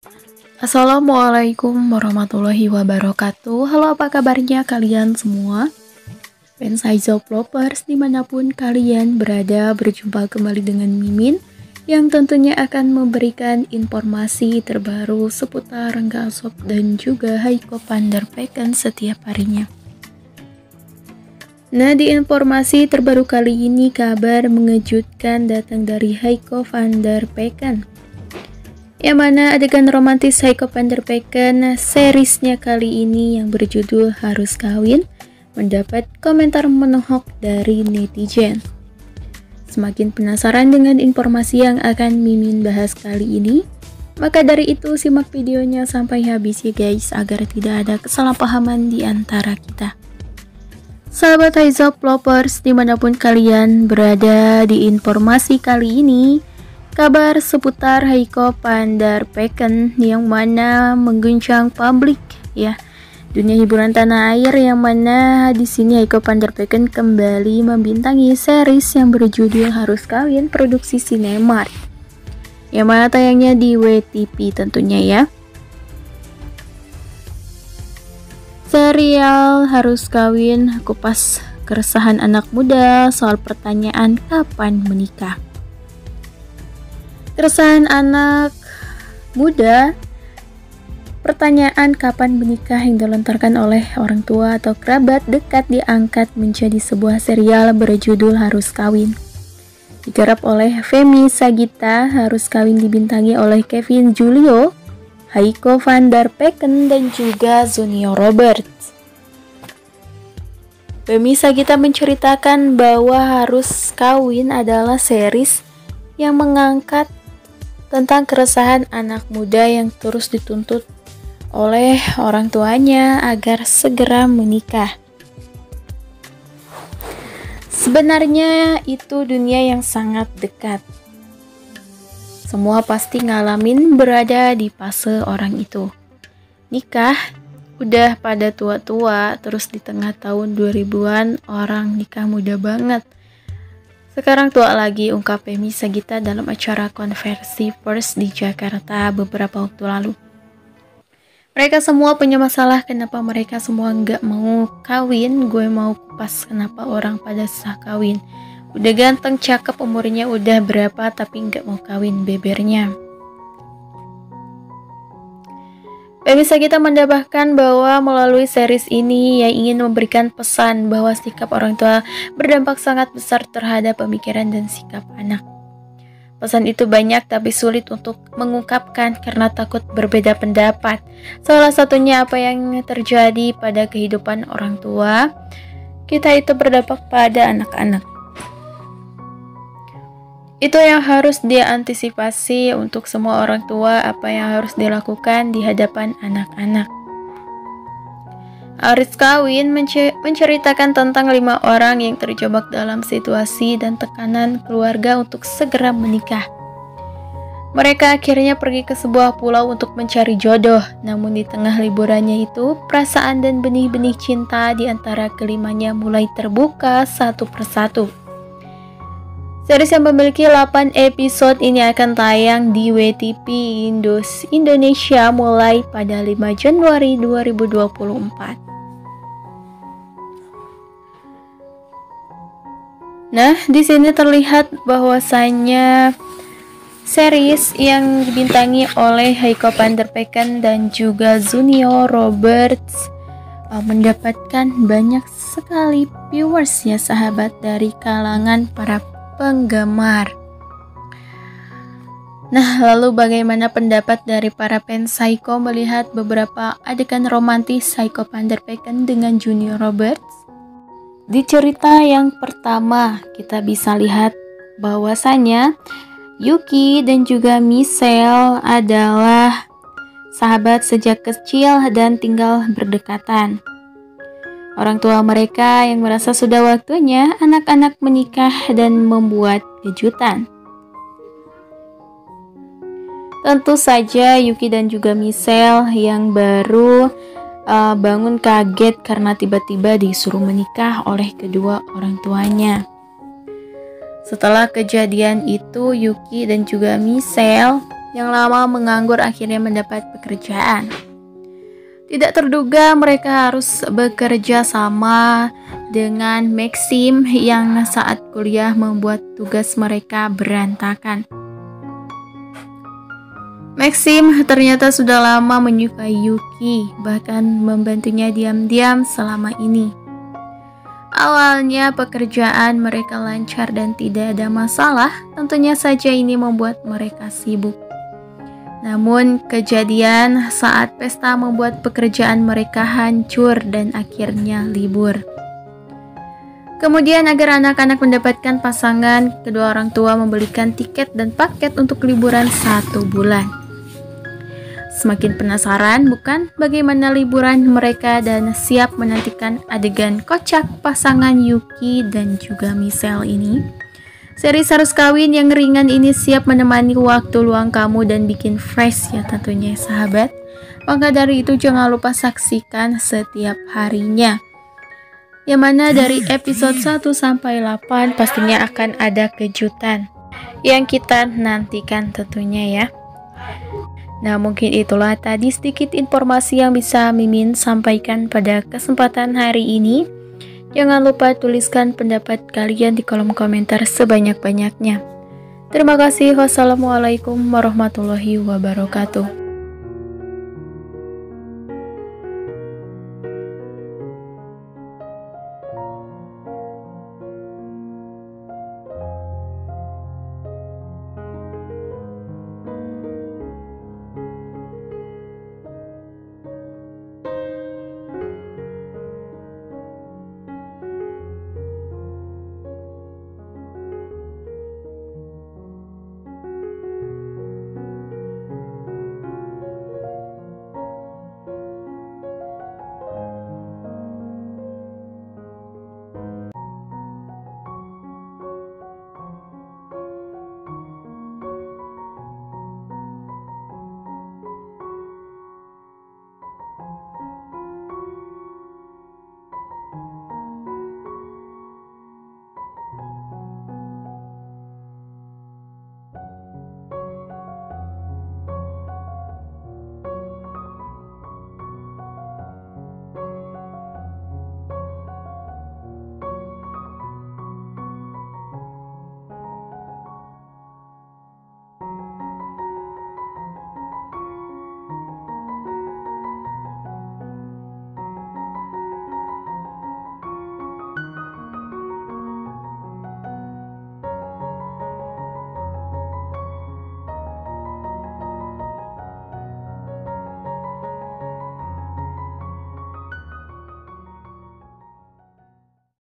Assalamualaikum warahmatullahi wabarakatuh. Halo, apa kabarnya kalian semua? Fans Aizop Lovers dimanapun kalian berada, berjumpa kembali dengan Mimin yang tentunya akan memberikan informasi terbaru seputar Rangga Alsop dan juga Haiko van der Vecken setiap harinya. Nah, di informasi terbaru kali ini kabar mengejutkan datang dari Haiko van der Vecken, yang mana adegan romantis Haiko van der Vecken seriesnya kali ini yang berjudul Harus Kawin mendapat komentar menohok dari netizen. Semakin penasaran dengan informasi yang akan Mimin bahas kali ini? Maka dari itu simak videonya sampai habis ya guys, agar tidak ada kesalahpahaman di antara kita. Sahabat Aizop Lovers dimanapun kalian berada, di informasi kali ini kabar seputar Haiko van der Vecken yang mana mengguncang publik ya, dunia hiburan tanah air, yang mana di sini Haiko van der Vecken kembali membintangi series yang berjudul Harus Kawin produksi Cinemark, yang mana tayangnya di WTV tentunya ya. Serial Harus Kawin kupas keresahan anak muda soal pertanyaan kapan menikah. Keresahan anak muda, pertanyaan kapan menikah yang dilontarkan oleh orang tua atau kerabat dekat diangkat menjadi sebuah serial berjudul Harus Kawin. Digarap oleh Femi Sagita, Harus Kawin dibintangi oleh Kevin Julio, Haiko van der Vecken, dan juga Junio Robert. Femi Sagita menceritakan bahwa Harus Kawin adalah series yang mengangkat tentang keresahan anak muda yang terus dituntut oleh orang tuanya agar segera menikah. Sebenarnya itu dunia yang sangat dekat. Semua pasti ngalamin berada di fase orang itu. Nikah udah pada tua-tua, terus di tengah tahun 2000-an orang nikah muda banget. Sekarang tua lagi, ungkap Femi Sagita dalam acara konversi pers di Jakarta beberapa waktu lalu. Mereka semua punya masalah, kenapa mereka semua nggak mau kawin. Gue mau kupas kenapa orang pada susah kawin. Udah ganteng, cakep, umurnya udah berapa tapi nggak mau kawin, bebernya. Femi Sagita menambahkan bahwa melalui series ini ia ingin memberikan pesan bahwa sikap orang tua berdampak sangat besar terhadap pemikiran dan sikap anak. Pesan itu banyak tapi sulit untuk mengungkapkan karena takut berbeda pendapat. Salah satunya apa yang terjadi pada kehidupan orang tua kita itu berdampak pada anak-anak. Itu yang harus diantisipasi untuk semua orang tua, apa yang harus dilakukan di hadapan anak-anak. Harus Kawin menceritakan tentang 5 orang yang terjebak dalam situasi dan tekanan keluarga untuk segera menikah. Mereka akhirnya pergi ke sebuah pulau untuk mencari jodoh, namun di tengah liburannya itu, perasaan dan benih-benih cinta di antara kelimanya mulai terbuka satu persatu. Series yang memiliki 8 episode ini akan tayang di WTV Indonesia mulai pada 5 Januari 2024. Nah, di sini terlihat bahwasanya series yang dibintangi oleh Haiko van der Vecken dan juga Junio Roberts mendapatkan banyak sekali viewers ya sahabat, dari kalangan para penggemar. Nah, lalu bagaimana pendapat dari para fans Haiko melihat beberapa adegan romantis Haiko van der Vecken dengan Junio Roberts? Di cerita yang pertama kita bisa lihat bahwasanya Yuki dan juga Michelle adalah sahabat sejak kecil dan tinggal berdekatan. Orang tua mereka yang merasa sudah waktunya anak-anak menikah dan membuat kejutan. Tentu saja Yuki dan juga Michelle yang baru bangun kaget karena tiba-tiba disuruh menikah oleh kedua orang tuanya. Setelah kejadian itu, Yuki dan juga Michelle yang lama menganggur akhirnya mendapat pekerjaan. Tidak terduga mereka harus bekerja sama dengan Maxim yang saat kuliah membuat tugas mereka berantakan. Maxim ternyata sudah lama menyukai Yuki, bahkan membantunya diam-diam selama ini. Awalnya pekerjaan mereka lancar dan tidak ada masalah, tentunya saja ini membuat mereka sibuk. Namun kejadian saat pesta membuat pekerjaan mereka hancur dan akhirnya libur. Kemudian agar anak-anak mendapatkan pasangan, kedua orang tua membelikan tiket dan paket untuk liburan 1 bulan. Semakin penasaran bukan bagaimana liburan mereka dan siap menantikan adegan kocak pasangan Yuki dan juga Michelle ini. Series Harus Kawin yang ringan ini siap menemani waktu luang kamu dan bikin fresh ya tentunya sahabat. Maka dari itu jangan lupa saksikan setiap harinya. Yang mana dari episode 1 sampai 8 pastinya akan ada kejutan yang kita nantikan tentunya ya. Nah mungkin itulah tadi sedikit informasi yang bisa Mimin sampaikan pada kesempatan hari ini. Jangan lupa tuliskan pendapat kalian di kolom komentar sebanyak-banyaknya. Terima kasih. Wassalamualaikum warahmatullahi wabarakatuh.